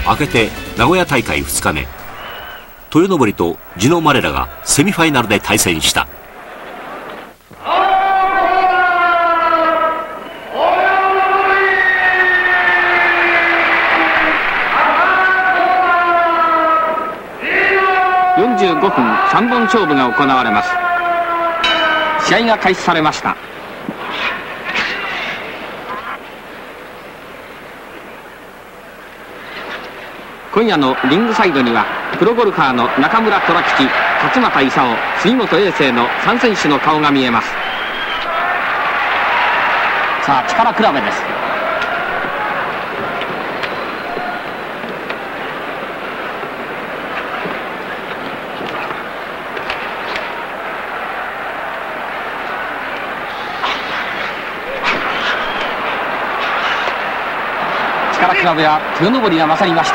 明けて名古屋大会2日目、豊登とジノマレラがセミファイナルで対戦した。 45分3本勝負が行われます。試合が開始されました。今夜のリングサイドにはプロゴルファーの中村虎吉、勝俣勲、杉本英生の3選手の顔が見えます。さあ力比べです。力比べは豊登が勝りました。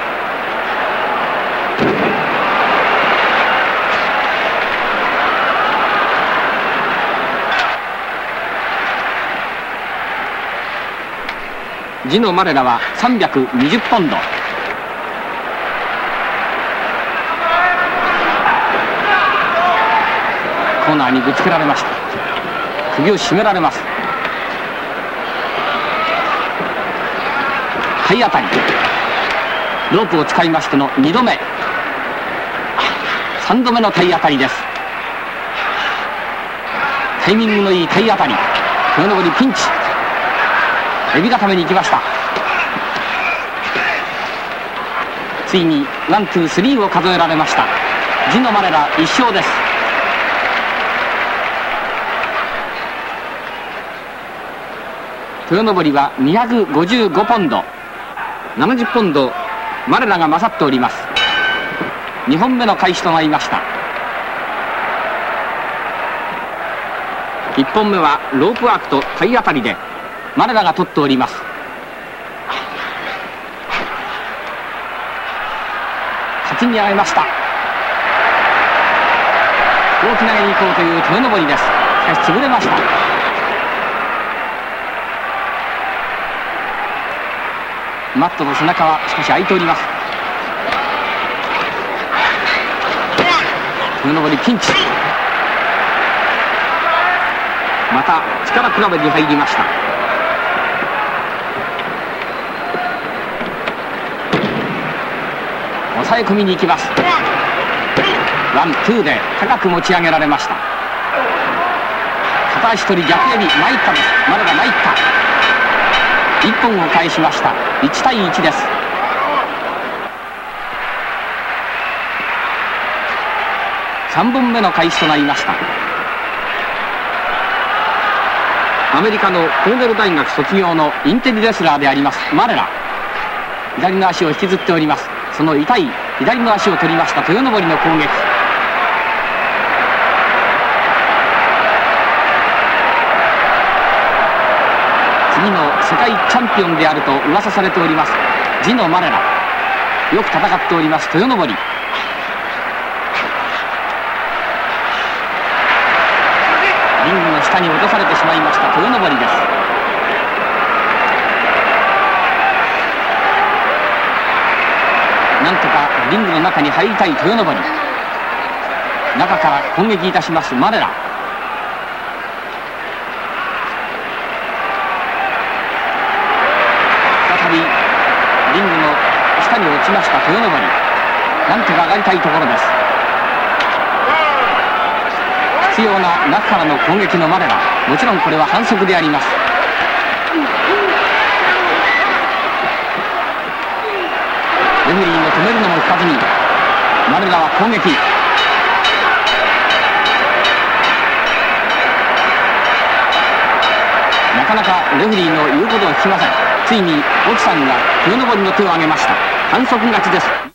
ジノマレラは320ポンド。コーナーにぶつけられました。首を絞められます。体当たり、ロープを使いましての2度目、3度目の体当たりです。タイミングのいい体当たり、豊登ピンチ、エビ固めに行きました。ついにワン、ツー、スリーを数えられました。ジノマレラ1勝です。豊登は255ポンド、70ポンドマレラが勝っております。2本目の開始となりました。1本目はロープワークと体当たりでマレラが取っております。勝ちに上げました。大き投げに行こうという豊登です。しかし潰れました。マットの背中は少し開いております。豊登ピンチ、また力比べに入りました。抑え込みに行きます。ワン、ツーで高く持ち上げられました。片足取り逆エビ、参ったです。マレラ参った。1本を返しました。1対1です。3本目の開始となりました。アメリカのコーネル大学卒業のインテリレスラーでありますマレラ、左の足を引きずっております。その痛い左の足を取りました豊登の攻撃。次の世界チャンピオンであると噂されておりますジノマレラ、よく戦っております豊登。リングの下に落とされてしまいました豊登です。なんとかリングの中に入りたい豊登。中から攻撃いたしますマレラ。再びリングの下に落ちました豊登。なんとか上がりたいところです。必要な中からの攻撃のマレラ、もちろんこれは反則であります。レフェリーの止めるのも引かずにマレラは攻撃。なかなかレフェリーの言うことを聞きません。ついに奥さんが豊登の手を挙げました。反則勝ちです。